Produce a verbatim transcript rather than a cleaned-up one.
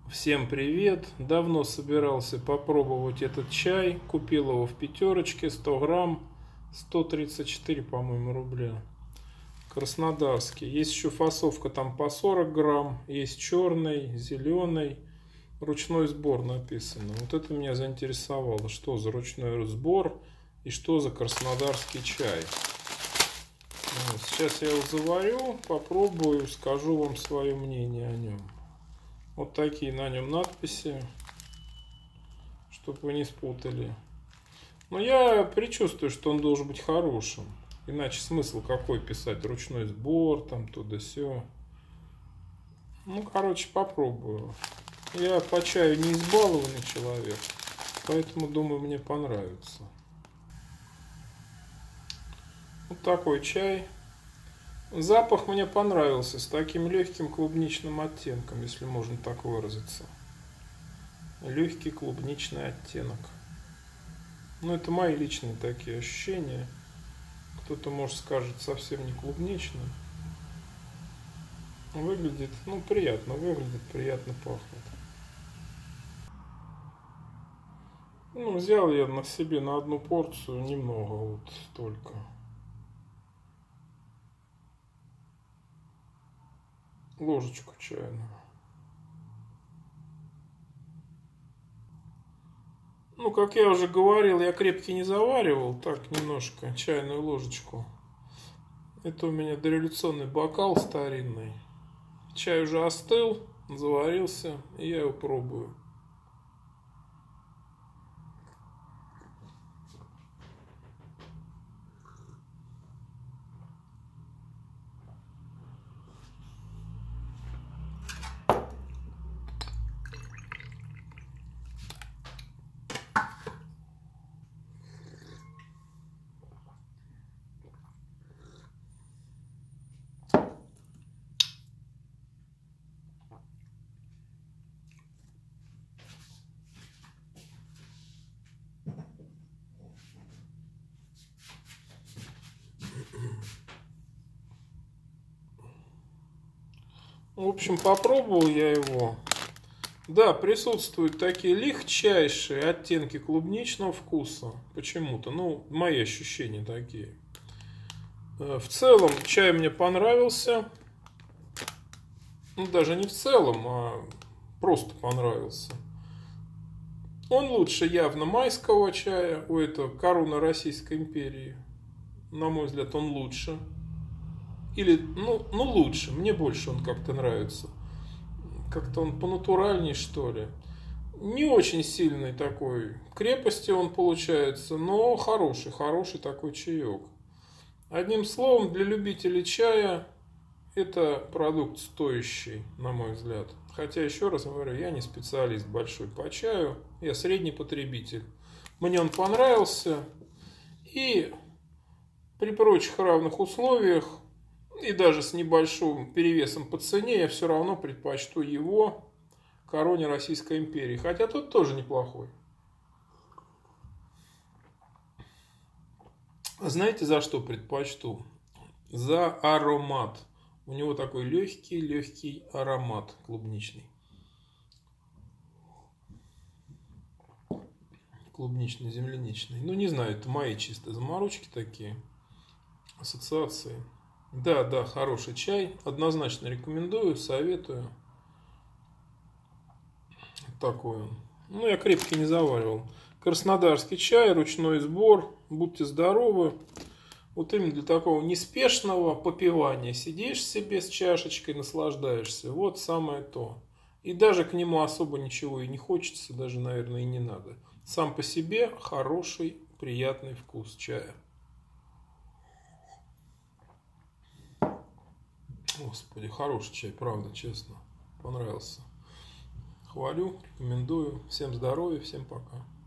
Всем привет! Давно собирался попробовать этот чай. Купил его в пятерочке, сто грамм, сто тридцать четыре, по-моему, рубля. Краснодарский. Есть еще фасовка там по сорок грамм. Есть черный, зеленый. Ручной сбор написано. Вот это меня заинтересовало. Что за ручной сбор и что за краснодарский чай. Сейчас я его заварю, попробую, скажу вам свое мнение о нем. Вот такие на нем надписи, чтобы вы не спутали. Но я предчувствую, что он должен быть хорошим. Иначе смысл какой писать? Ручной сбор, там, туда-сё. Ну, короче, попробую. Я по чаю не избалованный человек, поэтому, думаю, мне понравится. Вот такой чай. Запах мне понравился, с таким легким клубничным оттенком, если можно так выразиться. Легкий клубничный оттенок. Ну, это мои личные такие ощущения. Кто-то, может, скажет, совсем не клубничный. Выглядит, ну, приятно, выглядит, приятно пахнет. Ну, взял я на себе на одну порцию немного, вот только. Ложечку чайную. Ну, как я уже говорил, я крепкий не заваривал. Так, немножко, чайную ложечку. Это у меня дореволюционный бокал старинный. Чай уже остыл, заварился, и я его пробую. В общем, попробовал я его. Да, присутствуют такие легчайшие оттенки клубничного вкуса. Почему-то. Ну, мои ощущения такие. В целом, чай мне понравился. Ну, даже не в целом, а просто понравился. Он лучше явно майского чая. У этого Корона Российской империи. На мой взгляд, он лучше. Или, ну, ну лучше. Мне больше он как-то нравится. Как-то он понатуральней, что ли. Не очень сильный такой крепости он получается, но хороший, хороший такой чаек. Одним словом, для любителей чая это продукт стоящий, на мой взгляд. Хотя, еще раз говорю, я не специалист большой по чаю, я средний потребитель. Мне он понравился, и при прочих равных условиях, и даже с небольшим перевесом по цене, я все равно предпочту его Короне Российской империи. Хотя тот тоже неплохой. Знаете, за что предпочту? За аромат. У него такой легкий-легкий аромат клубничный. Клубнично-земляничный. Ну, не знаю, это мои чисто заморочки такие. Ассоциации. Да, да, хороший чай. Однозначно рекомендую, советую. Такой он. Ну, я крепкий не заваривал. Краснодарский чай, ручной сбор. Будьте здоровы. Вот именно для такого неспешного попивания. Сидишь себе с чашечкой, наслаждаешься. Вот самое то. И даже к нему особо ничего и не хочется. Даже, наверное, и не надо. Сам по себе хороший, приятный вкус чая. Господи, хороший чай, правда, честно. Понравился. Хвалю, рекомендую. Всем здоровья, всем пока.